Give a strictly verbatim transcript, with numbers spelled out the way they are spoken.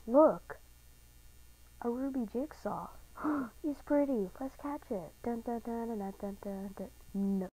Look! A ruby jigsaw. He's pretty. Let's catch it. Dun dun dun dun dun dun dun. No.